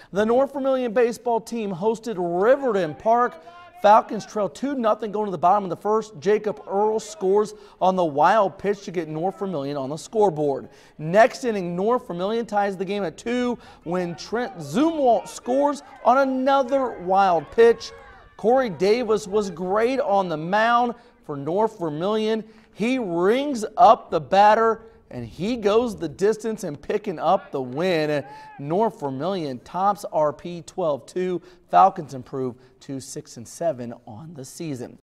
The North Vermillion baseball team hosted Riverton Parke. Falcons trail 2-0 going to the bottom of the first. Jacob Earl scores on the wild pitch to get North Vermillion on the scoreboard. Next inning, North Vermillion ties the game at 2 when Trent Zumwalt scores on another wild pitch. Corey Davis was great on the mound for North Vermillion. He rings up the batter and he goes the distance in picking up the win. North Vermillion tops RP 12-2. Falcons improve to 6-7 on the season.